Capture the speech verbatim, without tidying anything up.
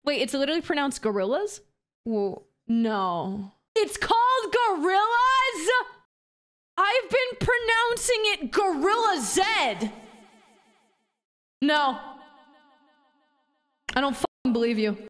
Wait, it's literally pronounced gorillas? Whoa, no. It's called gorillas? I've been pronouncing it Gorilla Z. No. I don't fucking believe you.